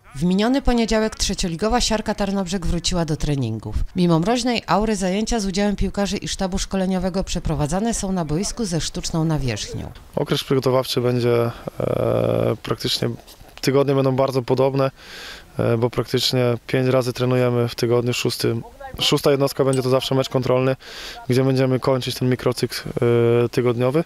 W miniony poniedziałek trzecioligowa Siarka Tarnobrzeg wróciła do treningów. Mimo mroźnej aury zajęcia z udziałem piłkarzy i sztabu szkoleniowego przeprowadzane są na boisku ze sztuczną nawierzchnią. Okres przygotowawczy będzie praktycznie, tygodnie będą bardzo podobne, bo praktycznie 5 razy trenujemy w tygodniu, szósta jednostka będzie to zawsze mecz kontrolny, gdzie będziemy kończyć ten mikrocykl tygodniowy.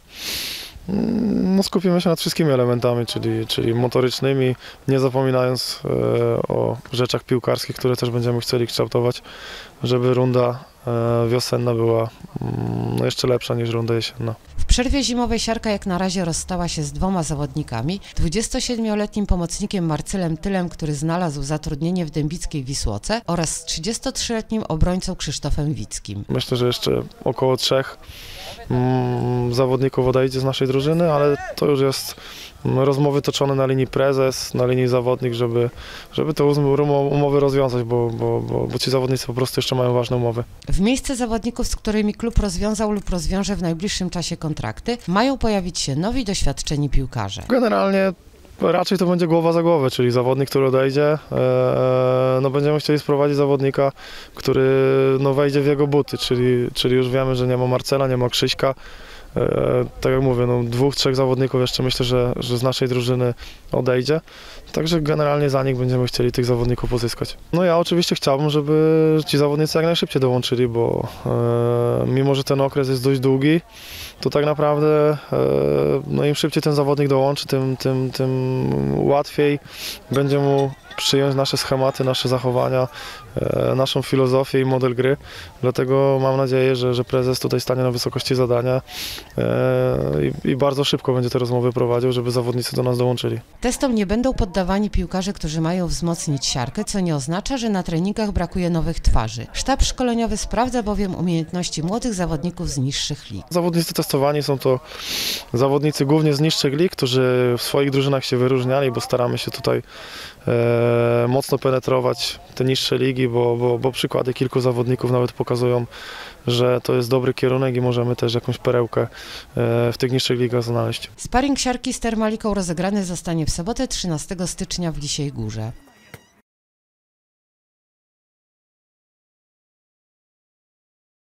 No, skupimy się nad wszystkimi elementami, czyli motorycznymi, nie zapominając o rzeczach piłkarskich, które też będziemy chcieli kształtować, żeby runda wiosenna była jeszcze lepsza niż runda jesienna. W przerwie zimowej Siarka jak na razie rozstała się z 2 zawodnikami, 27-letnim pomocnikiem Marcylem Tylem, który znalazł zatrudnienie w dębickiej Wisłoce, oraz z 33-letnim obrońcą Krzysztofem Wickim. Myślę, że jeszcze około 3 zawodników odejdzie z naszej drużyny, ale to już jest rozmowy toczone na linii prezes, na linii zawodnik, żeby te umowy rozwiązać, bo ci zawodnicy po prostu jeszcze mają ważne umowy. W miejsce zawodników, z którymi klub rozwiązał lub rozwiąże w najbliższym czasie kontrakty, mają pojawić się nowi, doświadczeni piłkarze. Generalnie raczej to będzie głowa za głowę, czyli zawodnik, który odejdzie, no będziemy chcieli sprowadzić zawodnika, który wejdzie w jego buty, czyli już wiemy, że nie ma Marcela, nie ma Krzyśka. Tak jak mówię, 2-3 zawodników jeszcze myślę, że z naszej drużyny odejdzie. Także generalnie za nich będziemy chcieli tych zawodników pozyskać. No ja oczywiście chciałbym, żeby ci zawodnicy jak najszybciej dołączyli, bo mimo, że ten okres jest dość długi, to tak naprawdę im szybciej ten zawodnik dołączy, tym łatwiej będzie mu przyjąć nasze schematy, nasze zachowania, naszą filozofię i model gry. Dlatego mam nadzieję, że prezes tutaj stanie na wysokości zadania i bardzo szybko będzie te rozmowy prowadził, żeby zawodnicy do nas dołączyli. Testom nie będą poddawani piłkarze, którzy mają wzmocnić Siarkę, co nie oznacza, że na treningach brakuje nowych twarzy. Sztab szkoleniowy sprawdza bowiem umiejętności młodych zawodników z niższych lig. Zawodnicy testowani są to zawodnicy głównie z niższych lig, którzy w swoich drużynach się wyróżniali, bo staramy się tutaj mocno penetrować te niższe ligi, bo przykłady kilku zawodników nawet pokazują, że to jest dobry kierunek i możemy też jakąś perełkę w tych niższych ligach znaleźć. Sparing Siarki z Termaliką rozegrany zostanie w sobotę 13 stycznia w Lisiej Górze.